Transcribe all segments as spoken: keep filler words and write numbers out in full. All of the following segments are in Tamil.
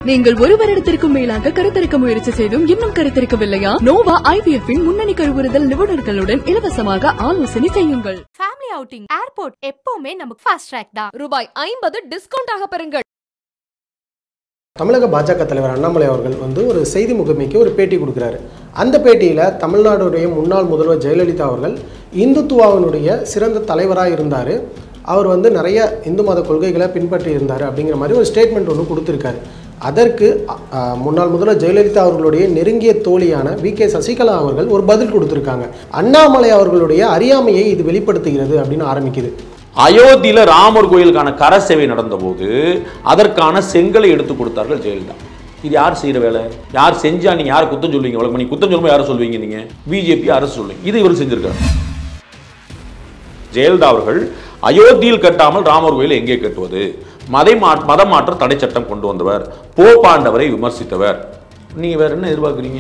நீங்கள் ஒரு வருடத்திற்கும் மேலாக கருத்தரிக்க முயற்சி செய்தும் இன்னும் கருத்தரிக்கவில்லையா? நோவா ஐவிஎஃப் இன் முன்னணி கருவுறுதல் நிபுணர்களுடன் இலவசமாக ஆலோசனை செய்யுங்கள். ஃபேமிலி அவுட்டிங் ஏர்போர்ட் எப்பவுமே நமக்கு ஃபாஸ்ட் ட்ராக் தான். ரூபாய் ஐம்பது டிஸ்கவுண்ட் ஆக பெறுங்கள். தமிழக பாஜக தலைவர் அண்ணாமலை அவர்கள் வந்து ஒரு செய்தி முகமைக்கு ஒரு பேட்டி கொடுக்குறாரு. அந்த பேட்டியில் தமிழ்நாடுடைய முன்னாள் முதல்வர் ஜெயலலிதா அவர்கள் இந்துத்துவாவினுடைய சிறந்த தலைவராக இருந்தார், அவர் வந்து நிறைய இந்து மத கொள்கைகளை பின்பற்றி இருந்தார் அப்படிங்கிற மாதிரி ஒரு ஸ்டேட்மெண்ட் ஒன்று கொடுத்துருக்காரு. அதற்கு முன்னாள் முதல்வர் ஜெயலலிதா அவர்களுடைய நெருங்கிய தோழியான வி கே சசிகலா அவர்கள் ஒரு பதில் கொடுத்துருக்காங்க. அண்ணாமலை அவர்களுடைய அறியாமையை இது வெளிப்படுத்துகிறது அப்படின்னு ஆரம்பிக்குது. அயோத்தியில ராமர் கோயிலுக்கான கர சேவை நடந்த போது அதற்கான செங்கலை எடுத்து கொடுத்தார்கள் ஜெயலலிதா. இது யார் செய்யற வேலை? யார் செஞ்சா நீங்க யார் குத்தம் சொல்வீங்க? வழக்கு நீ குத்தம் சொல்லும்போது யாரும் சொல்வீங்க? நீங்க பிஜேபி அரசு சொல்லுவீங்க. இது இவர் செஞ்சிருக்காரு. ஜெயலலிதா அவர்கள் அயோத்தியில் கட்டாமல் ராமர் கோயில் எங்கே கட்டுவது, மதை மத மாற்ற தடை சட்டம் கொண்டு வந்தவர், போப்பாண்டவரை விமர்சித்தவர். நீங்க வேற என்ன எதிர்பார்க்குறீங்க?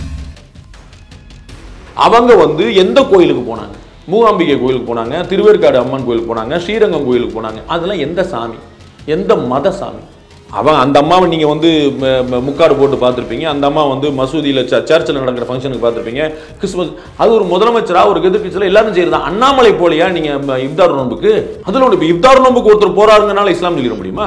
அவங்க வந்து எந்த கோயிலுக்கு போனாங்க? மூகாம்பிகை கோயிலுக்கு போனாங்க, திருவேற்காடு அம்மன் கோயிலுக்கு போனாங்க, ஸ்ரீரங்கம் கோயிலுக்கு போனாங்க. அதெல்லாம் எந்த சாமி, எந்த மத சாமி? அவன் அந்த அம்மாவை நீங்கள் வந்து முக்காடு போட்டு பார்த்துருப்பீங்க. அந்த அம்மா வந்து மசூதியில் சர்ச்சில் நடக்கிற ஃபங்க்ஷனுக்கு பார்த்துருப்பீங்க. கிறிஸ்துமஸ் அது ஒரு முதலமைச்சராக ஒரு எதிர்க்கட்சியில் எல்லாரும் செய்யறது. அண்ணாமலை போலியா நீங்கள் இப்தார் நோம்புக்கு? அதில் ஒன்று இப்தார் நோம்புக்கு ஒருத்தர் போராடுங்கனால இஸ்லாம் சொல்லிட முடியுமா?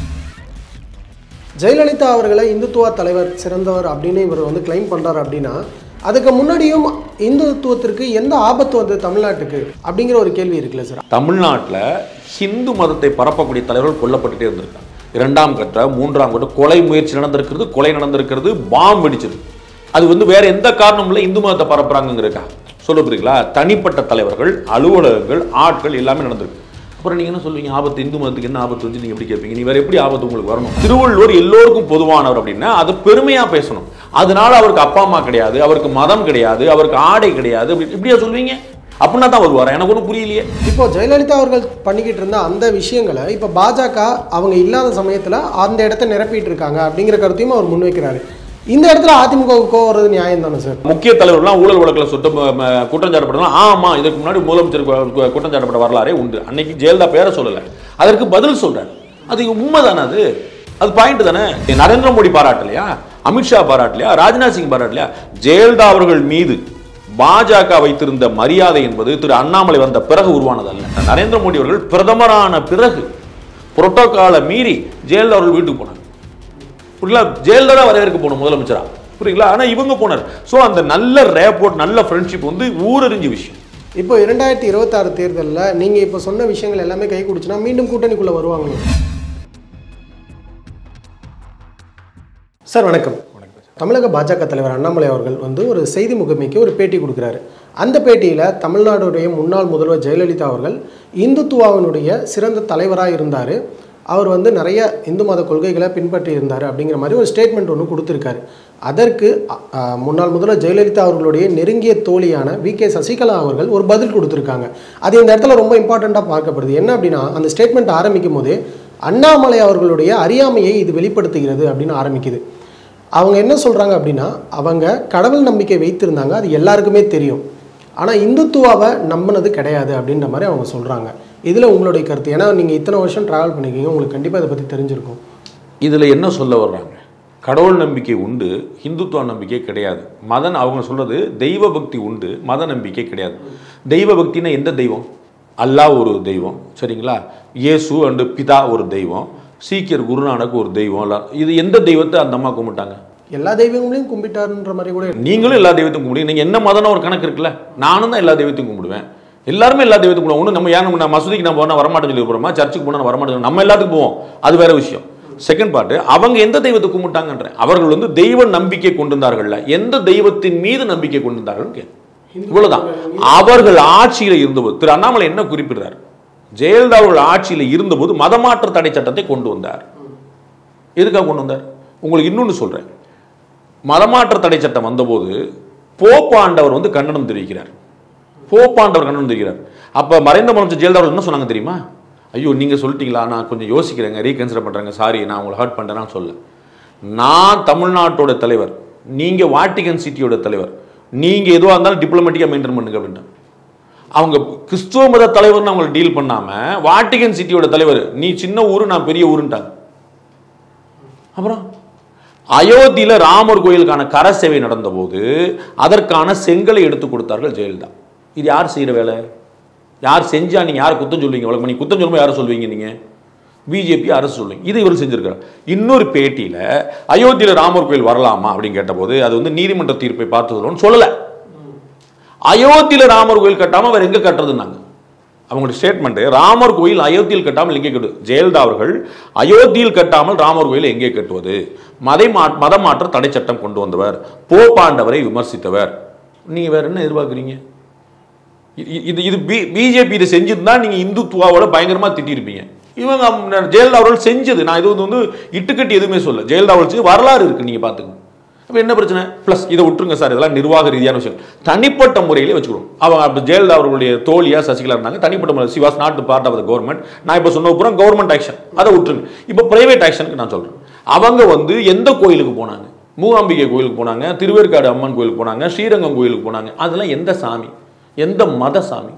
ஜெயலலிதா அவர்களை இந்துத்துவ தலைவர் சிறந்தவர் அப்படின்னு இவர் வந்து கிளைம் பண்ணுறாரு. அப்படின்னா அதுக்கு முன்னாடியும் இந்துத்துவத்திற்கு எந்த ஆபத்து வந்தது தமிழ்நாட்டுக்கு அப்படிங்கிற ஒரு கேள்வி இருக்குல்ல சார். தமிழ்நாட்டில் ஹிந்து மதத்தை பரப்பக்கூடிய தலைவர்கள் கொல்லப்பட்டுட்டே இருந்திருக்காங்க. இரண்டாம் கட்ட மூன்றாம் கட்ட கொலை முயற்சி நடந்திருக்கிறது, கொலை நடந்திருக்கிறது, பாம்பு வெடிச்சது. அது வந்து வேற எந்த காரணமும் இல்லை, இந்து மதத்தை பரப்புறாங்கிறக்கா சொல்ல புரியுங்களா? தனிப்பட்ட தலைவர்கள், அலுவலகங்கள், ஆட்கள் எல்லாமே நடந்திருக்கு. அப்புறம் நீங்க என்ன சொல்வீங்க? ஆபத்து இந்து மதத்துக்கு என்ன ஆபத்து வந்து நீங்க எப்படி கேட்பீங்க? நீ வேற எப்படி ஆபத்து உங்களுக்கு வரணும்? திருவள்ளுவர் எல்லோருக்கும் பொதுவானவர் அப்படின்னா அது பெருமையா பேசணும். அதனால அவருக்கு அப்பா அம்மா கிடையாது, அவருக்கு மதம் கிடையாது, அவருக்கு ஆடை கிடையாது, இப்படியா சொல்வீங்க? அப்படின்னா தான் வருவாரா? எனக்கு ஒன்றும் புரியலையே. இப்போ ஜெயலலிதா அவர்கள் பண்ணிக்கிட்டு இருந்த அந்த விஷயங்களை இப்போ பாஜக அவங்க இல்லாத சமயத்தில் அந்த இடத்த நிரப்பிட்டு இருக்காங்க அப்படிங்கிற கருத்தையும் அவர் முன்வைக்கிறாரு. இந்த இடத்துல அதிமுக கோவது நியாயம் தானே சார்? முக்கிய தலைவர்கள்லாம் ஊழல் வழக்கில் சுட்ட குற்றம் சாட்டப்படலாம். ஆமா, இதுக்கு முன்னாடி முதலமைச்சர் குற்றம் சாட்டப்பட்ட வரலாறே உண்டு. அன்னைக்கு ஜெயலலிதா பேரை சொல்லலை, அதற்கு பதில் சொல்றாரு. அது உண்மை தானே? அது அது பாயிண்ட் தானே? நரேந்திர மோடி பாராட்டலையா? அமித்ஷா பாராட்டலையா? ராஜ்நாத் சிங் பாராட்டலையா? ஜெயலலிதா அவர்கள் மீது பாஜக வைத்திருந்த மரியாதை என்பது திரு அண்ணாமலை வந்த பிறகு உருவானதல்ல. நரேந்திர மோடி அவர்கள் பிரதமரான பிறகு புரோட்டோகாலை மீறி ஜெயலலிதா அவர்கள் வீட்டுக்கு போனார். புரியல? ஜெயலலிதா வரவேற்க போனோம் முதலமைச்சரா, புரியுங்களா? ஆனா இவங்க போனார். ஸோ அந்த நல்ல ரேப்போர்ட், நல்ல ஃப்ரெண்ட்ஷிப் வந்து ஊரறிஞ்ச விஷயம். இப்போ இரண்டாயிரத்தி இருபத்தி ஆறு தேர்தலில் நீங்க இப்போ சொன்ன விஷயங்கள் எல்லாமே கை கொடுச்சுன்னா மீண்டும் கூட்டணிக்குள்ள வருவாங்க. சார் வணக்கம். தமிழக பாஜக தலைவர் அண்ணாமலை அவர்கள் வந்து ஒரு செய்தி முகமைக்கு ஒரு பேட்டி கொடுக்குறாரு. அந்த பேட்டியில் தமிழ்நாடுடைய முன்னாள் முதல்வர் ஜெயலலிதா அவர்கள் இந்துத்துவாவினுடைய சிறந்த தலைவராக இருந்தார், அவர் வந்து நிறைய இந்து மத கொள்கைகளை பின்பற்றி இருந்தார் அப்படிங்கிற மாதிரி ஒரு ஸ்டேட்மெண்ட் ஒன்று கொடுத்துருக்காரு. அதற்கு முன்னாள் முதல்வர் ஜெயலலிதா அவர்களுடைய நெருங்கிய தோழியான வி கே சசிகலா அவர்கள் ஒரு பதில் கொடுத்துருக்காங்க. அது இந்த இடத்துல ரொம்ப இம்பார்ட்டண்ட்டாக பார்க்கப்படுது. என்ன அப்படின்னா அந்த ஸ்டேட்மெண்ட் ஆரம்பிக்கும் போதே அண்ணாமலை அவர்களுடைய அறியாமையை இது வெளிப்படுத்துகிறது அப்படின்னு ஆரம்பிக்குது. அவங்க என்ன சொல்கிறாங்க அப்படின்னா, அவங்க கடவுள் நம்பிக்கை வைத்திருந்தாங்க, அது எல்லாருக்குமே தெரியும், ஆனால் இந்துத்துவாவை நம்பினது கிடையாது அப்படின்ற மாதிரி அவங்க சொல்கிறாங்க. இதில் உங்களுடைய கருத்து? ஏன்னா நீங்கள் இத்தனை வருஷம் ட்ராவல் பண்ணிக்கிங்க, உங்களுக்கு கண்டிப்பாக இதை பற்றி தெரிஞ்சிருக்கும். இதில் என்ன சொல்ல வர்றாங்க? கடவுள் நம்பிக்கை உண்டு, இந்துத்துவ நம்பிக்கை கிடையாது. மதன் அவங்க சொல்கிறது தெய்வ பக்தி உண்டு, மத நம்பிக்கை கிடையாது. தெய்வ பக்தினா எந்த தெய்வம்? அல்லாஹ் ஒரு தெய்வம், சரிங்களா? இயேசு அண்டு பிதா ஒரு தெய்வம், சீக்கியர் குருநானக் ஒரு தெய்வம். இல்லை, இது எந்த தெய்வத்தை அந்த அம்மா கும்பிட்டாங்க? எல்லா தெய்வங்களையும் கும்பிட்டாருன்ற மாதிரி கூட. நீங்களும் எல்லா தெய்வத்தையும் கும்பிடுங்க. நீங்கள் என்ன மதம்னு ஒரு கணக்கு இருக்குல்ல? நானும் தான் எல்லா தெய்வத்தையும் கும்பிடுவேன், எல்லாருமே எல்லா தெய்வத்தையும் கும்பிடுவோம். ஒன்று நம்ம ஏன் நம்ம மசூதிக்கு நம்ம போனால் வரமாட்டேன்னு சொல்லி போகிறோமா? சர்ச்சுக்கு போனால் வரமாட்டேன், நம்ம எல்லாத்துக்கும் போவோம், அது வேற விஷயம். செகண்ட் பார்ட், அவங்க எந்த தெய்வத்தை கும்பிட்டாங்கன்ற, அவர்கள் வந்து தெய்வ நம்பிக்கை கொண்டிருந்தார்கள், எந்த தெய்வத்தின் மீது நம்பிக்கை கொண்டிருந்தார்கள் கே இவ்வளவுதான். அவர்கள் ஆட்சியில் இருந்தபோது திரு அண்ணாமலை என்ன குறிப்பிடுறார்? ஜெயலலிதா அவர்கள் ஆட்சியில் இருந்தபோது மதமாற்ற தடை சட்டத்தை கொண்டு வந்தார். எதுக்காக கொண்டு வந்தார்? உங்களுக்கு இன்னொன்று சொல்றேன். மதமாற்ற தடை சட்டம் வந்தபோது போப்பாண்டவர் வந்து கண்டனம் தெரிவிக்கிறார். போப்பாண்டவர் கண்டனம் தெரிவிக்கிறார். அப்ப மறைந்த முதலமைச்சர் ஜெயலலிதா அவர்கள் என்ன சொன்னாங்க தெரியுமா? ஐயோ நீங்க சொல்லிட்டீங்களா, நான் கொஞ்சம் யோசிக்கிறேங்க, ரீகன்சிடர் பண்றேங்க, சாரி நான் உங்களை ஹர்ட் பண்றேன்னு சொல்ல. நான் தமிழ்நாட்டோட தலைவர், நீங்க வாட்டிகன் சிட்டியோட தலைவர், நீங்க எதுவாக இருந்தாலும் டிப்ளமேட்டிக்கா மெயின்டைன் பண்ணுங்க அப்படின்ட்டு. அவங்க கிறிஸ்துவ மத தலைவர்னு அவங்களை டீல் பண்ணாம வாட்டிகன் சிட்டியோட தலைவர், நீ சின்ன ஊரு நான் பெரிய ஊருன்ட்டாங்க. அப்புறம் அயோத்தியில ராமர் கோயிலுக்கான கர சேவை நடந்த போது அதற்கான செங்கலை எடுத்து கொடுத்தார்கள் ஜெயலலிதா. இது யார் செய்யற வேலை? யார் செஞ்சா நீங்க யார் குத்தம் சொல்வீங்க? வழக்கு நீங்க குத்தம் சொல்லும்போது யாரை சொல்வீங்க? நீங்க பிஜேபி அரசு சொல்லுங்க. இது இவர் செஞ்சிருக்காரு. இன்னொரு பேட்டியில அயோத்தியில ராமர் கோயில் வரலாமா அப்படின்னு கேட்டபோது அது வந்து நீதிமன்ற தீர்ப்பை பார்த்து சொல்லல. அயோத்தியில ராமர் கோயில் கட்டாம வேற எங்க கட்டுறதுன்னாங்க. அவங்களுடைய ஸ்டேட்மெண்ட், ராமர் கோயில் அயோத்தியில் கட்டாமல் எங்கே கட்டுவது? ஜெயலலிதா அவர்கள் அயோத்தியில் கட்டாமல் ராமர் கோயில் எங்கே கட்டுவது? மதை மா மத மாற்ற தடை சட்டம் கொண்டு வந்தவர், போப்பாண்டவரை விமர்சித்தவர். நீங்க வேற என்ன எதிர்பார்க்குறீங்க? இது இது பிஜேபி இதை செஞ்சிருந்தா நீங்க இந்துத்துவாவோட பயங்கரமா திட்டிருப்பீங்க. இவங்க ஜெயலலிதா அவர்கள் செஞ்சது, நான் இது வந்து இட்டுக்கட்டி எதுவுமே சொல்ல, ஜெயலலிதா அவர்கள் செஞ்சு வரலாறு இருக்கு, நீங்க பாத்துக்கோங்க. அப்ப என்ன பிரச்சனை? பிளஸ் இதை விட்டுருங்க சார், இதெல்லாம் நிர்வாக ரீதியான விஷயம். தனிப்பட்ட முறையிலே வச்சுக்கிறோம். அவங்க ஜெயலலிதா அவர்களுடைய தோழியா சசிகலா இருந்தாங்க, தனிப்பட்ட முறை she was not part of the government. நான் இப்ப சொன்ன பூரா கவர்மெண்ட் ஆக்ஷன், அதை விட்டுருங்க. இப்ப பிரைவேட் ஆக்ஷனுக்கு நான் சொல்றேன். அவங்க வந்து எந்த கோயிலுக்கு போனாங்க? மூகாம்பிகை கோயிலுக்கு போனாங்க, திருவேற்காடு அம்மன் கோயிலுக்கு போனாங்க, ஸ்ரீரங்கம் கோயிலுக்கு போனாங்க. அதெல்லாம் எந்த சாமி, எந்த மத சாமி?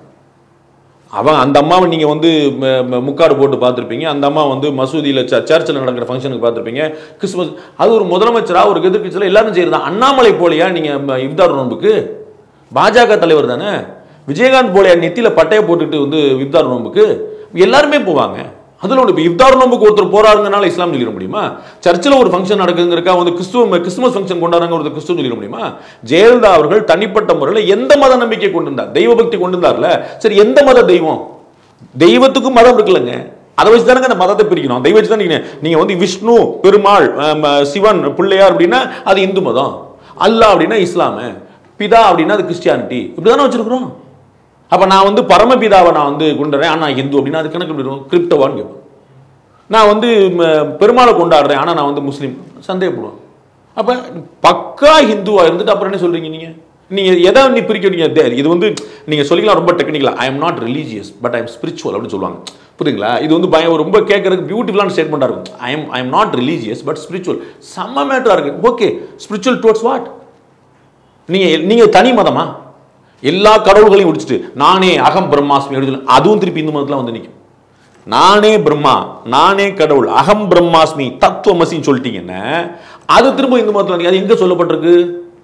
அவன் அந்த அம்மாவை நீங்க வந்து முக்காடு போட்டு பார்த்துருப்பீங்க. அந்த அம்மா வந்து மசூதியில் சர்ச்சில் நடக்கிற ஃபங்க்ஷனுக்கு பார்த்துருப்பீங்க. கிறிஸ்துமஸ் அது ஒரு முதலமைச்சரா ஒரு எதிர்க்கட்சியில் எல்லாரும் செய்யறதா. அண்ணாமலை போலியா நீங்க இஃப்தார் நோன்புக்கு? பாஜக தலைவர் தானே. விஜயகாந்த் போலியா நெத்தியில பட்டையை போட்டுட்டு வந்து இஃப்தார் நோன்புக்கு? எல்லாருமே போவாங்க. அதில் ஒன்று இப்போ இஃப்தார் நோன்புக்கு ஒருத்தர் போறாருங்கனால இஸ்லாம் சொல்லிட முடியுமா? சர்ச்சில் ஒரு ஃபங்க்ஷன் நடக்குங்கிறக்கா வந்து கிறிஸ்துவ கிறிஸ்துமஸ் ஃபங்க்ஷன் கொண்டாடுறாங்க ஒரு கிறிஸ்துவ சொல்லிட முடியுமா? ஜெயலலிதா அவர்கள் தனிப்பட்ட முறையில் எந்த மத நம்பிக்கை கொண்டிருந்தார்? தெய்வ பக்தி கொண்டிருந்தார்ல. சரி, எந்த மத தெய்வம்? தெய்வத்துக்கும் மதம் இருக்குல்லங்க. அதை வச்சு தானே அந்த மதத்தை பிரிக்கணும். தெய்வம் வச்சு தான் நீங்க நீங்க வந்து விஷ்ணு, பெருமாள், சிவன், பிள்ளையார் அப்படின்னா அது இந்து மதம், அல்லாஹ் அப்படின்னா இஸ்லாமு, பிதா அப்படின்னா அது கிறிஸ்டியானிட்டி, இப்படிதானே வச்சிருக்கிறோம். அப்ப நான் வந்து பரமபிதாவை நான் வந்து கொண்டுறேன், ஆனா இந்து அப்படின்னா அது கணக்கு எப்படி இருக்கும்? கிரிப்டோவான்னு கேட்பேன். நான் வந்து பெருமாளை கொண்டாடுறேன், ஆனா நான் வந்து முஸ்லீம், சந்தேகப்படுவேன். அப்ப பக்கா ஹிந்துவா இருந்துட்டு அப்புறம் என்ன சொல்றீங்க நீங்க? நீங்க எதை நீ பிரிக்கிறீங்க? இது வந்து நீங்க சொல்லிக்கலாம் ரொம்ப டெக்னிக்கலா, I am not religious but I am spiritual அப்படின்னு சொல்லுவாங்க. புரியுங்களா? இது வந்து பயம் ரொம்ப கேட்கறதுக்கு பியூட்டிஃபுல்லான ஸ்டேட்மெண்டா இருக்கும். I am I am not religious but spiritual. செம்ம மேட்டரா இருக்கு. Okay, spiritual towards what? நீங்க நீங்க தனி மதமா? எல்லா கடவுள்களையும் முடிச்சுட்டு நானே அகம் பிரம்மாஸ்மி அப்படின்னு, அதுவும் திருப்பி இந்து மதத்துல வந்து நிற்கும். நானே பிரம்மா, நானே கடவுள், அகம் பிரம்மாஸ்மி, தத்துவமசின்னு சொல்லிட்டீங்கன்னா அது திரும்ப இந்து மதத்துல. அது எங்க சொல்லப்பட்டிருக்கு?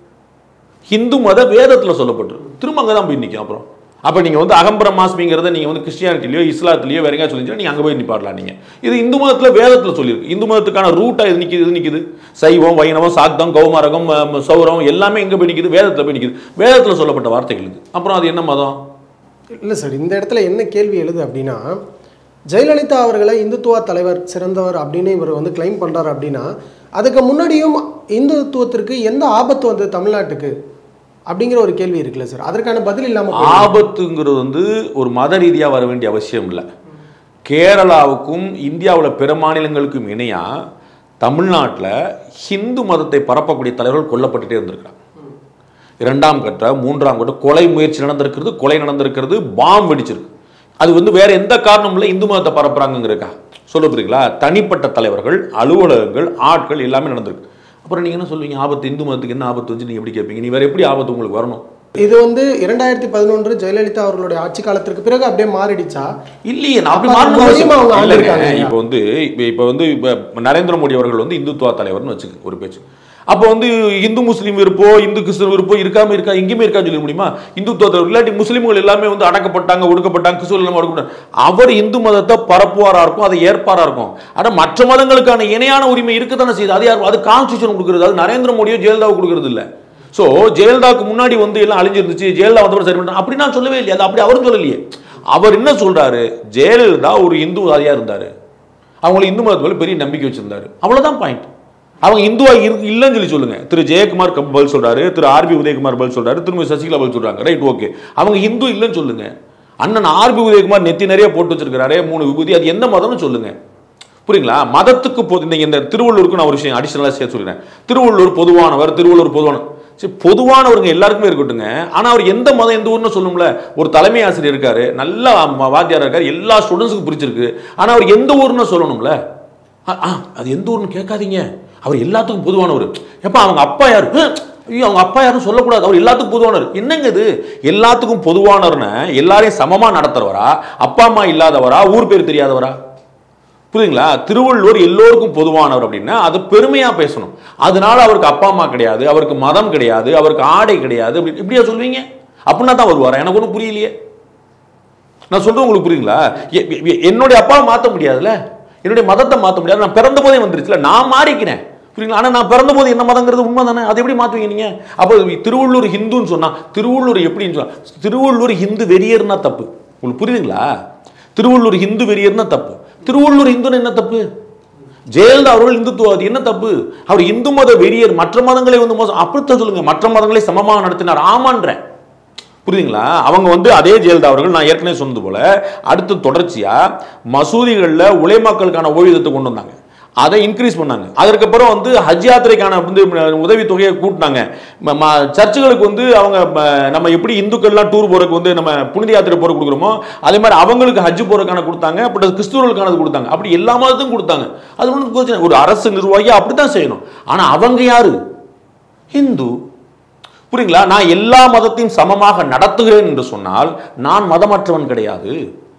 இந்து மத வேதத்துல சொல்லப்பட்டிருக்கு. திரும்ப அங்கதான் போய் நிற்கும். அப்புறம் அப்ப நீங்க வந்து அகம் பிரம்மாஸ்மிங்கிறத நீங்க வந்து கிறிஸ்டியானிட்டிலயோ இஸ்லாத்திலயோ வேற எங்கேயா சொல்லிச்சா நீங்க அங்க போய் நிப்பாடலாம். நீங்க இது இந்து மதத்துல வேதத்துல சொல்லியிருக்கு. இந்து மதத்துக்கான ரூட்டா இது நிக்குது, இது நிக்குது. சைவம், வைணவம், சாக்தம், கௌமாரகம், சௌரம் எல்லாமே எங்க போய் நிக்குது? வேதத்துல போய் நிக்குது. வேதத்துல சொல்லப்பட்ட வார்த்தைகள் இது. அப்புறம் அது என்ன மதம்? இல்லை சார், இந்த இடத்துல என்ன கேள்வி எழுது அப்படின்னா, ஜெயலலிதா அவர்களை இந்துத்துவ தலைவர் சிறந்தவர் அப்படின்னு இவர் வந்து கிளைம் பண்றாரு அப்படின்னா, அதுக்கு முன்னாடியும் இந்துத்துவத்திற்கு எந்த ஆபத்து வந்தது தமிழ்நாட்டுக்கு அப்படிங்கிற ஒரு கேள்வி இருக்குல்ல சார். அதற்கான பதில் இல்லாம ஆபத்துங்கிறது வந்து ஒரு மத ரீதியா வர வேண்டிய அவசியம் இல்லை. கேரளாவுக்கும் இந்தியாவில் பிற மாநிலங்களுக்கும் இணையா தமிழ்நாட்டில் ஹிந்து மதத்தை பரப்பக்கூடிய தலைவர்கள் கொல்லப்பட்டுட்டே இருந்திருக்காங்க. இரண்டாம் கட்ட மூன்றாம் கட்ட கொலை முயற்சி நடந்திருக்கிறது, கொலை நடந்திருக்கிறது, பாம் வெடிச்சிருக்கு. அது வந்து வேற எந்த காரணமும் இல்லை, இந்து மதத்தை பரப்புறாங்கிறக்கா சொல்ல போறீங்களா? தனிப்பட்ட தலைவர்கள், அலுவலகங்கள், ஆட்கள் எல்லாமே நடந்திருக்கு. அப்புறம் நீங்க என்ன சொல்வீங்க? ஆபத்து இந்து மதத்துக்கு என்ன ஆபத்து வந்து நீங்க எப்படி கேட்பீங்க? நீ வேற எப்படி ஆபத்து உங்களுக்கு வரணும்? இது வந்து இரண்டாயிரத்தி பதினொன்று ஜெயலலிதா அவர்களுடைய ஆட்சி காலத்திற்கு பிறகு அப்படியே மாறிடுச்சா? இல்லையே, இப்போ வந்து இப்போ வந்து நரேந்திர மோடி அவர்கள் வந்து இந்துத்துவ தலைவர்னு வச்சுக்க ஒரு பேச்சு. அப்போ வந்து இந்து முஸ்லீம் இருப்போ, இந்து கிறிஸ்தவ இருப்போ இருக்காம இருக்கா? எங்கேயுமே இருக்கான்னு சொல்ல முடியுமா? இந்துத்துவ தலைவர் இல்லாட்டி முஸ்லீம்கள் எல்லாமே வந்து அடக்கப்பட்டாங்க, ஒடுக்கப்பட்டாங்க, கிறிஸ்தவர்கள் எல்லாம் ஒடுக்கப்பட்டாங்க. அவர் இந்து மதத்தை பரப்புவாரா இருக்கும், அதை ஏற்பாரா இருக்கும். ஆனா மற்ற மதங்களுக்கான இணையான உரிமை இருக்குதானே செய்யுது. அது யார்? அது கான்ஸ்டிடியூஷன் கொடுக்குறது. அது நரேந்திர மோடியோ ஜெயலலிதாவோ கொடுக்கறது இல்லை. சோ ஜெயலலிதாவுக்கு முன்னாடி வந்து எல்லாம் அழிஞ்சிருந்துச்சு, ஜெயலலிதா வந்து சரி பண்ண அப்படி நான் சொல்லவே இல்லையே. அது அப்படி அவரும் சொல்லலையே. அவர் என்ன சொல்றாரு? ஜெயலலிதா ஒரு இந்துவாதியா இருந்தாரு, அவங்களுக்கு இந்து மதத்து மேல பெரிய நம்பிக்கை வச்சிருந்தாரு, அவ்வளவுதான் பாயிண்ட். அவங்க இந்துவா இல்லைன்னு சொல்லி சொல்லுங்க. திரு ஜெயக்குமார் பதில் சொல்றாரு, திரு ஆர்பி உதயகுமார் பதில் சொல்றாரு, திருமதி சசிகலா பதில் சொல்றாங்க. Right, okay. அவங்க இந்து இல்லைன்னு சொல்லுங்க. அண்ணன் ஆர்பி உதயகுமார் நெத்தி நிறைய போட்டு வச்சிருக்காரு, மூணு விபூதி, அது எந்த மதம்னு சொல்லுங்க. புரியுங்களா? மதத்துக்கு போது இந்த திருவள்ளூருக்கு நான் ஒரு விஷயம் அடிஷனலா சேர்த்து சொல்றேன். திருவள்ளூர் பொதுவானவர், திருவள்ளூர் பொதுவான சரி பொதுவானவருங்க எல்லாருக்குமே இருக்கட்டுங்க. ஆனா அவர் எந்த மதம் எந்த ஊர்னு சொல்லும்ல. ஒரு தலைமை ஆசிரியர் இருக்காரு, நல்ல வாத்தியார் இருக்காரு, எல்லா ஸ்டூடெண்ட்ஸுக்கும் பிடிச்சிருக்கு. ஆனா அவர் எந்த ஊர்னு சொல்லணும்ல. அது எந்த ஊர்னு கேட்காதீங்க, அவர் எல்லாத்துக்கும் பொதுவானவர். எப்ப அவங்க அப்பா யாரு? ஐயோ, அவங்க அப்பா யாரும் சொல்லக்கூடாது, அவர் எல்லாத்துக்கும் பொதுவானவர். என்னங்க இது? எல்லாத்துக்கும் பொதுவானவர்னு எல்லாரையும் சமமா நடத்துறவரா, அப்பா அம்மா இல்லாதவரா, ஊர் பேர் தெரியாதவரா? புரியுதுங்களா? திருவள்ளுவர் எல்லோருக்கும் பொதுவானவர் அப்படின்னா அது பெருமையா பேசணும். அதனால அவருக்கு அப்பா அம்மா கிடையாது, அவருக்கு மதம் கிடையாது, அவருக்கு ஆடை கிடையாது, இப்படியா சொல்வீங்க? அப்படின்னா தான் வருவாரா? எனக்கு ஒன்றும் புரியலையே. நான் சொல்றேன், உங்களுக்கு புரியுங்களா? என்னுடைய அப்பாவை மாற்ற முடியாதுல்ல, என்னுடைய மதத்தை மாற்ற முடியாது. நான் பிறந்த போதே வந்துருச்சுல, நான் மாறிக்கிறேன். புரியுங்களா? ஆனால் நான் பிறந்த போது என்ன மதங்கிறது உண்மை தானே, அதை எப்படி மாற்றுவீங்க நீங்கள்? அப்போ திருவள்ளூர் ஹிந்துன்னு சொன்னா திருவள்ளூர் எப்படின்னு சொன்னா திருவள்ளூர் ஹிந்து வெறியர்னா தப்பு. உங்களுக்கு புரியுதுங்களா? திருவள்ளூர் ஹிந்து வெறியர்னா தப்பு. திருவள்ளூர் இந்துன்னு என்ன தப்பு? ஜெயலலிதா அவர்கள் இந்துத்துவாதி, என்ன தப்பு? அவர் இந்து மத வெறியர், மற்ற மதங்களை வந்து மோசம் அப்படித்தான் சொல்லுங்க. மற்ற மதங்களை சமமாக நடத்தினார், ஆமான்ற. புரியுதுங்களா? அவங்க வந்து அதே ஜெயலலிதா அவர்கள் நான் ஏற்கனவே சொன்னது போல அடுத்து தொடர்ச்சியா மசூதிகளில் உலைமாக்களுக்கான ஓய்வூதியத்தை கொண்டு வந்தாங்க, அதை இன்க்ரீஸ் பண்ணாங்க. அதற்கப்புறம் வந்து ஹஜ் யாத்திரைக்கான வந்து உதவி தொகையை கூட்டினாங்க. சர்ச்சுகளுக்கு வந்து அவங்க நம்ம எப்படி இந்துக்கள்லாம் டூர் போறதுக்கு வந்து நம்ம புனித யாத்திரை போற கொடுக்குறோமோ அதே மாதிரி அவங்களுக்கு ஹஜ் போறதுக்கான கொடுத்தாங்க, அப்படி கிறிஸ்துவர்களுக்கானது கொடுத்தாங்க, அப்படி எல்லா மதத்துக்கும் கொடுத்தாங்க. அது ஒன்று ஒரு அரசு நிர்வாகி அப்படித்தான் செய்யணும். ஆனா அவங்க யாரு? ஹிந்து. புரியுங்களா? நான் எல்லா மதத்தையும் சமமாக நடத்துகிறேன் என்று சொன்னால் நான் மதமற்றவன் கிடையாது.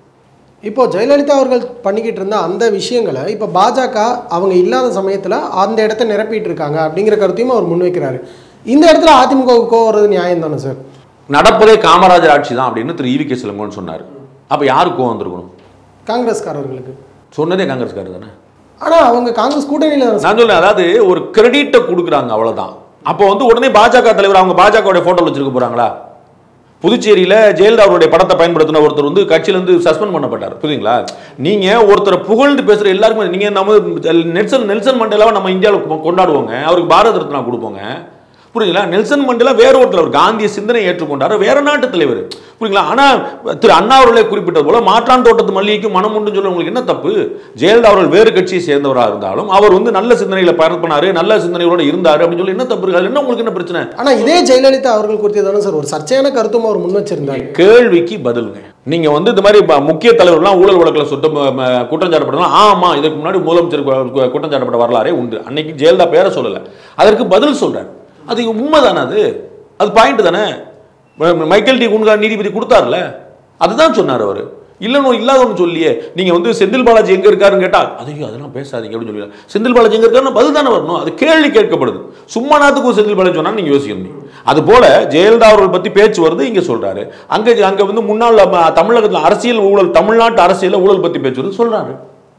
இப்போ ஜெயலலிதா அவர்கள் பண்ணிக்கிட்டு இருந்த அந்த விஷயங்களை இப்போ பாஜக அவங்க இல்லாத சமயத்தில் அந்த இடத்த நிரப்பிட்டு இருக்காங்க அப்படிங்கிற கருத்தையும் அவர் முன்வைக்கிறாரு. இந்த இடத்துல அதிமுகவுக்கு வர்றது நியாயம் தானே சார்? நடப்பதே காமராஜர் ஆட்சி தான் அப்படின்னு திரு ஈவி கே சிலங்கோன்னு சொன்னார். அப்போ யாருக்கு கோவம் வந்திருக்கணும்? காங்கிரஸ்காரர்களுக்கு. சொன்னதே காங்கிரஸ்காரர் தானே. ஆனால் அவங்க காங்கிரஸ் கூட்டணியில் நான் சொல்றேன், அதாவது ஒரு கிரெடிட்டை கொடுக்குறாங்க, அவ்வளோதான். அப்போ வந்து உடனே பாஜக தலைவர் அவங்க பாஜகவுடைய போட்டோ வச்சிருக்க போறாங்களா? புதுச்சேரியில் ஜெயலலிதா அவருடைய படத்தை பயன்படுத்தின ஒருத்தர் வந்து கட்சியிலிருந்து சஸ்பெண்ட் பண்ணப்பட்டார். புரியுதுங்களா? நீங்க ஒருத்தரை புகழ்ந்து பேசுற எல்லாருக்கும் நீங்க நம்ம நெல்சன் நெல்சன் மண்டேலாவை நம்ம இந்தியாவில் கொண்டாடுவோங்க, அவருக்கு பாரத ரத்னா கொடுப்போங்க. புரியுங்களா? நெல்சன் மண்டேலா வேற ஒருத்தர், அவர் காந்திய சிந்தனை ஏற்றுக்கொண்டார், வேற நாட்டு தலைவர். புரியுங்களா? ஆனா திரு அண்ணா அவர்களே குறிப்பிட்டது போல மாற்றான் தோட்டத்து மல்லிகைக்கு மனம் உண்டு சொல்ல உங்களுக்கு என்ன தப்பு? ஜெயலலிதா அவர்கள் வேறு கட்சியை சேர்ந்தவராக இருந்தாலும் அவர் வந்து நல்ல சிந்தனைகளை பரப்பினாரு, நல்ல சிந்தனையோட இருந்தாரு அப்படின்னு சொல்லி என்ன தப்பு இருக்கு? என்ன உங்களுக்கு என்ன பிரச்சனை? ஆனா இதே ஜெயலலிதா அவர்கள் குறித்து தானே சார் ஒரு சர்ச்சையான கருத்தும் அவர் முன் வச்சிருந்தாங்க. கேள்விக்கு பதிலுங்க. நீங்க வந்து இந்த மாதிரி முக்கிய தலைவர்கள்லாம் ஊழல் வழக்கில் சுத்தம் குற்றம் சாட்டப்படலாம். ஆமா, இதுக்கு முன்னாடி முதலமைச்சர் குற்றம் சாட்டப்பட்ட வரலாறே உண்டு. அன்னைக்கு ஜெயலலிதா பேரை சொல்லல, அதற்கு பதில் சொல்றாரு. அது உண்மை தானே, அது அது பாயிண்ட் தானே. மைக்கேல் டி குன்கா நீதிபதி கொடுத்தார்ல, அதுதான் சொன்னார் அவர். இல்லைன்னு இல்லாத ஒன்று சொல்லியே. நீங்க வந்து செந்தில் பாலாஜி எங்க இருக்காருன்னு கேட்டா அதையும் அதெல்லாம் பேசாதீங்க அப்படின்னு சொல்லி செந்தில் பாலாஜி எங்க இருக்காருன்னு பதில் தானே வரணும். அது கேள்வி கேட்கப்படுது. சும்மா நாத்துக்கு செந்தில் பாலாஜி சொன்னா நீங்க யோசிக்கணும். அது போல ஜெயலலிதா அவர்கள் பத்தி பேச்சு வருது, இங்க சொல்றாரு. அங்க அங்க வந்து முன்னாள் தமிழகத்தில் அரசியல் ஊழல், தமிழ்நாட்டு அரசியல் ஊழல் பத்தி பேச்சு வருது சொல்றாரு.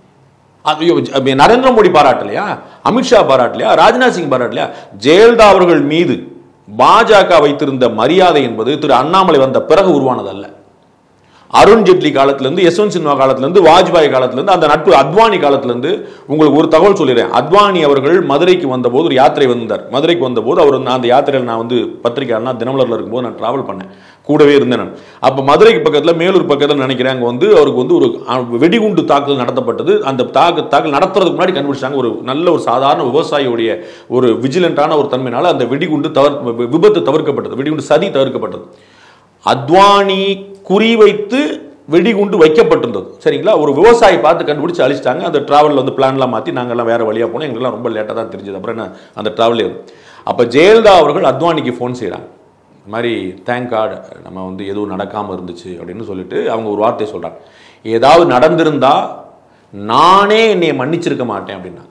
நரேந்திர மோடி பாராட்டலையா, அமித்ஷா பாராட்டலையா, ராஜ்நாத் சிங் பாராட்டலையா? ஜெயலலிதா அவர்கள் மீது பாஜக வைத்திருந்த மரியாதை என்பது திரு அண்ணாமலை வந்த பிறகு உருவானதல்ல. அருண் ஜெட்லி காலத்திலிருந்து, யஸ்வந்த் சின்ஹா காலத்திலிருந்து, வாஜ்பாய் காலத்திலிருந்து, அந்த நட்பு அத்வானி காலத்திலிருந்து. உங்களுக்கு ஒரு தகவல் சொல்லிடுறேன். அத்வானி அவர்கள் மதுரைக்கு வந்தபோது ஒரு யாத்திரை வந்தார். மதுரைக்கு வந்தபோது அவர் அந்த யாத்திரையில் நான் வந்து பத்திரிகையாளனா தினமலரில் இருக்கும்போது நான் டிராவல் பண்ணேன், கூடவே இருந்தேன் நான். அப்போ மதுரைக்கு பக்கத்தில் மேலூர் பக்கத்தில் நினைக்கிறேன் அங்கே வந்து அவருக்கு வந்து ஒரு வெடிகுண்டு தாக்குதல் நடத்தப்பட்டது. அந்த தாக்கு தாக்கல் நடத்துறதுக்கு முன்னாடி கண்டுபிடிச்சாங்க. ஒரு நல்ல ஒரு சாதாரண விவசாயியுடைய ஒரு விஜிலண்டான ஒரு தன்மையினால அந்த வெடிகுண்டு தவிர விபத்து தவிர்க்கப்பட்டது, வெடிகுண்டு சதி தவிர்க்கப்பட்டது. அத்வானி குறிவைத்து வெடிகுண்டு வைக்கப்பட்டிருந்தது. சரிங்களா? ஒரு விவசாயி பார்த்து கண்டுபிடிச்சு அழிச்சிட்டாங்க. அந்த டிராவலில் வந்து பிளான்லாம் மாற்றி நாங்கள்லாம் வேற வழியாக போனோம். எங்களுக்குலாம் ரொம்ப லேட்டாக தான் தெரிஞ்சது. அப்புறம் என்ன அந்த டிராவல். அப்போ ஜெயலலிதா அவர்கள் அத்வானிக்கு ஃபோன் செய்கிறாங்க. இந்த மாதிரி தேங்க் காட் நம்ம வந்து எதுவும் நடக்காமல் இருந்துச்சு அப்படின்னு சொல்லிட்டு அவங்க ஒரு வார்த்தை சொல்கிறாங்க. ஏதாவது நடந்திருந்தா நானே என்னை மன்னிச்சிருக்க மாட்டேன் அப்படின்னா.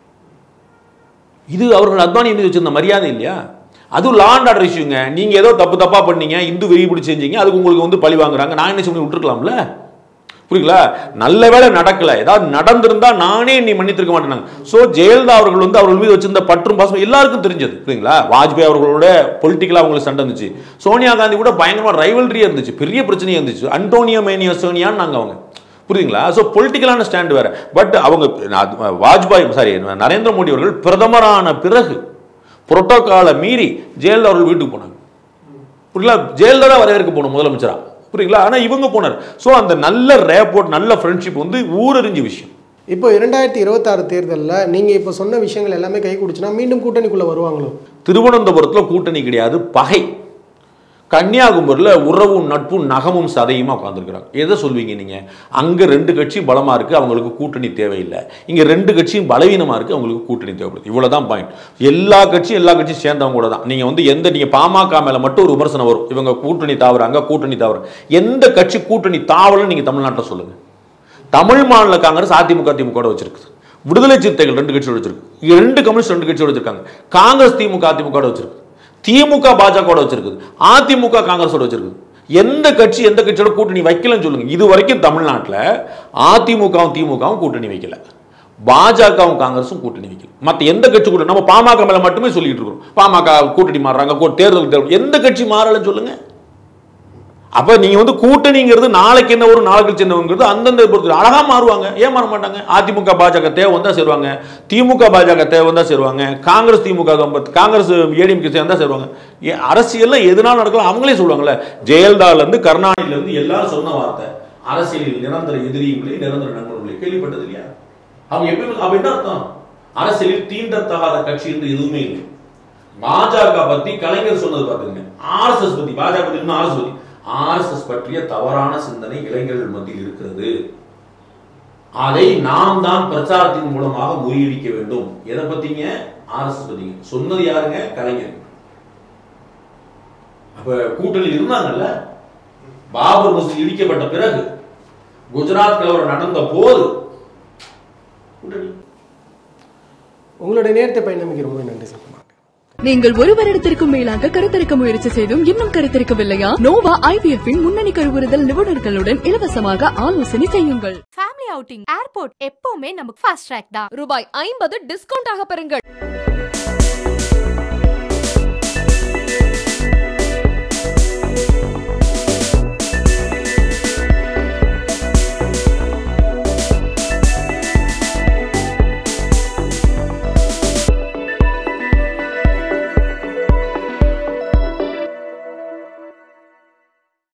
இது அவர்கள் அத்வானி மீது வச்சிருந்த மரியாதை இல்லையா? அதுவும் லா அண்ட் ஆர்டர் இஷ்யூங்க. நீங்க ஏதோ தப்பு தப்பா பண்ணீங்க, இந்து வெறி பிடிச்சி செஞ்சீங்க, அதுக்கு உங்களுக்கு வந்து பழி வாங்குறாங்க. நான் என்ன சொல்லி விட்டுருக்கலாம்ல? புரியுங்களா? நல்ல வேலை நடக்கல, ஏதாவது நடந்திருந்தா நானே நீ மன்னித்திருக்க மாட்டேனாங்க. ஸோ ஜெயலலிதா அவர்கள் வந்து அவர்கள் மீது வச்சிருந்த பற்றும் பாசம் எல்லாருக்கும் தெரிஞ்சது. புரியுங்களா? வாஜ்பாய் அவர்களோட பொலிட்டிக்கலா அவங்களுக்கு சண்டை இருந்துச்சு. சோனியா காந்தி கூட பயங்கரமா ரைவல்ரியா இருந்துச்சு, பெரிய பிரச்சனையா இருந்துச்சு. அண்டோனியோ மேனியோ சோனியான்னு நாங்க அவங்க. புரியுங்களா? ஸோ பொலிட்டிக்கலான ஸ்டாண்ட் வேற. பட் அவங்க வாஜ்பாய் சாரி நரேந்திர மோடி அவர்கள் பிரதமரான பிறகு புரோட்டோகாலை மீறி ஜெயலலிதா அவர்கள் வீட்டுக்கு போனாங்க. புரியல? ஜெயலலிதா வரவேற்க போகணும் முதலமைச்சரா. புரியுங்களா? ஆனால் இவங்க போனார். ஸோ அந்த நல்ல ரேப்போர்ட், நல்ல ஃப்ரெண்ட்ஷிப் வந்து ஊரறிஞ்ச விஷயம். இப்போ இரண்டாயிரத்தி இருபத்தாறு தேர்தலில் நீங்கள் இப்போ சொன்ன விஷயங்கள் எல்லாமே கை குடிச்சுன்னா மீண்டும் கூட்டணிக்குள்ளே வருவாங்களோ? திருவனந்தபுரத்தில் கூட்டணி கிடையாது, பகை. கன்னியாகுமரியில் உறவும் நட்பும் நகமும் சதையுமா உட்காந்துருக்கிறாங்க. எதை சொல்வீங்க நீங்கள்? அங்கே ரெண்டு கட்சியும் பலமாக இருக்குது, அவங்களுக்கு கூட்டணி தேவையில்லை. இங்கே ரெண்டு கட்சியும் பலவீனமாக இருக்குது, அவங்களுக்கு கூட்டணி தேவைப்படுது. இவ்வளோ தான் பாயிண்ட். எல்லா கட்சியும் எல்லா கட்சியும் சேர்ந்தவங்க கூட தான். நீங்கள் வந்து எந்த நீங்கள் பாமக மேலே மட்டும் ஒரு விமர்சனம் வரும், இவங்க கூட்டணி தாவறாங்க, கூட்டணி தாவறாங்க. எந்த கட்சி கூட்டணி தாவலன்னு நீங்கள் தமிழ்நாட்டில் சொல்லுங்கள். தமிழ் மாநில காங்கிரஸ் அதிமுக திமுக வச்சிருக்கு, விடுதலை சிறுத்தைகள் ரெண்டு கட்சியோட வச்சிருக்கு, ரெண்டு கம்யூனிஸ்ட் ரெண்டு கட்சியோட வச்சிருக்காங்க, காங்கிரஸ் திமுக அதிமுக வச்சிருக்கு, திமுக பாஜக வச்சிருக்கு, அதிமுக காங்கிரஸோட வச்சிருக்கு. எந்த கட்சி எந்த கட்சியோட கூட்டணி வைக்கலன்னு சொல்லுங்க. இது வரைக்கும் தமிழ்நாட்டில் அதிமுகவும் திமுகவும் கூட்டணி வைக்கல, பாஜகவும் காங்கிரஸும் கூட்டணி வைக்கல. மற்ற எந்த கட்சி கூட்டணி நம்ம பாமக மேல மட்டுமே சொல்லிட்டு இருக்கோம். பாமக கூட்டணி மாறுறாங்க, தேர்தல் எந்த கட்சி மாறலன்னு சொல்லுங்க. அப்ப நீங்க வந்து கூட்டணிங்கிறது நாளைக்கு என்ன வரும் நாளைக்கு என்னங்கிறது அந்தந்த பொறுத்து அழகா மாறுவாங்க. ஏன் மாற மாட்டாங்க? அதிமுக பாஜக தேவை வந்தா சேருவாங்க, திமுக பாஜக தேவை வந்தா சேருவாங்க, காங்கிரஸ் திமுக காங்கிரஸ் ஏடிஎம்கே சேர்ந்தா சேருவாங்க. அரசியல்ல எதுனாலும் நடக்கலாம். அவங்களே சொல்லுவாங்கல்ல, ஜெயலலிதால இருந்து கருணாநிதியில இருந்து எல்லாரும் சொன்ன வார்த்தை, அரசியலில் நிரந்தர எதிரிகளை நிரந்தர நண்பர்களை கேள்விப்பட்டது இல்லையா? அவங்க எப்பயுமே அப்ப என்ன அர்த்தம்? அரசியலில் தீண்டத்தகாத கட்சி என்று எதுவுமே இல்லை. பாஜக பத்தி கலைஞர் சொன்னது பாத்துங்க, ஆர்எஸ்எஸ் பத்தி பாஜக பத்தி இன்னும் ஆர்எஸ் பத்தி ஆர்எஸ்எஸ் பற்றிய தவறான சிந்தனை இளைஞர்கள் மத்தியில் இருக்கிறது. அதை நாம் தான் பிரச்சாரத்தின் மூலமாக முறியடிக்க வேண்டும். எதை பத்திங்க? ஆர்எஸ்எஸ் பத்திங்க. சொன்னது யாருங்க? கலைஞர். அப்ப கூட்டணி இருந்தாங்கல்ல, பாபர் மசூதி இடிக்கப்பட்ட பிறகு, குஜராத் கலவரம் நடந்த போது கூட்டணி. உங்களுடைய நேரத்தை பயணமிக்க ரொம்ப நன்றி சார். நீங்கள் ஒரு வருடத்திற்கும் மேலாக கருத்தரிக்க முயற்சி செய்தும் இன்னும் கருத்தரிக்கவில்லையா? நோவா ஐவிஎஃப் முன்னணி கருவுறுதல் நிபுணர்களுடன் இலவசமாக ஆலோசனை செய்யுங்கள். ஃபேமிலி அவுட்டிங், ஏர்போர்ட் எப்பவுமே நமக்கு ஃபாஸ்ட் ட்ராக் தான். ரூபாய் ஐம்பது டிஸ்கவுண்ட் ஆக பெறுங்கள்.